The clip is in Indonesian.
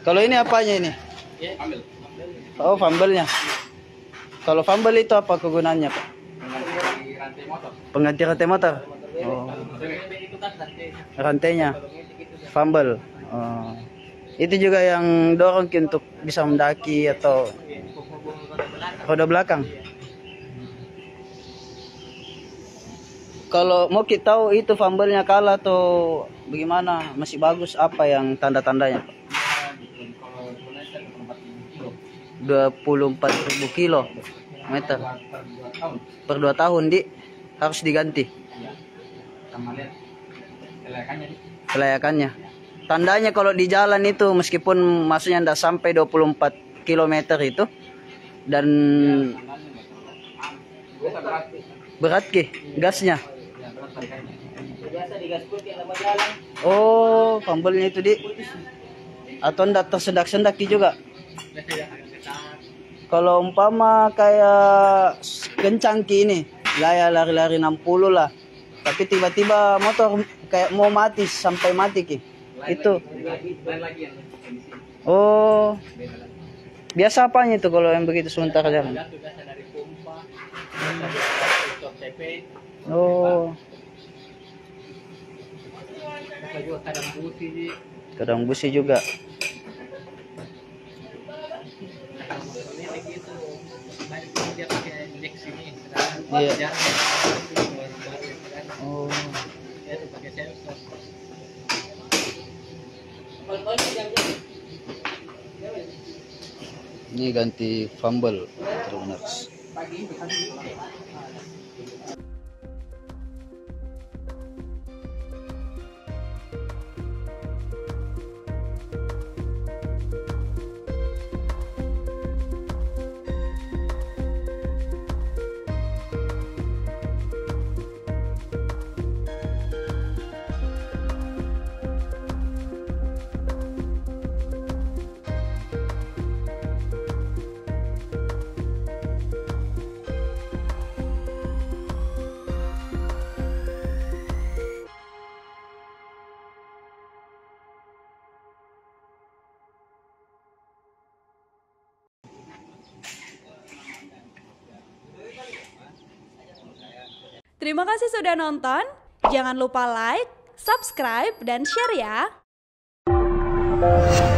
Kalau ini apanya ini? Ambil. Oh, fumble-nya. Kalau fumble itu apa kegunaannya, Pak? Mengganti rantai motor. Pengganti rantai motor. Oh, rantainya. Fumble. Oh. Itu juga yang dorong untuk bisa mendaki atau roda belakang. Kalau mau kita tahu itu fumble-nya kalah atau bagaimana, masih bagus, apa yang tanda-tandanya, Pak? 24.000 kilo meter per 2 tahun harus diganti. Sama lihat kelayakannya. Tandanya kalau di jalan itu meskipun maksudnya tidak sampai 24 km itu dan berat ke gasnya. Oh, fumble-nya itu atau ndak tersendak-sendak juga. Kalau umpama kayak kencang ini, lari-lari 60 lah. Tapi tiba-tiba motor kayak mau mati sampai mati ki. Itu. Oh. Biasa apanya itu kalau yang begitu sementara jalan? Oh. Kadang busi juga. Iya. Oh. Ini ganti fumble terus. Terima kasih sudah nonton. Jangan lupa like, subscribe, dan share ya.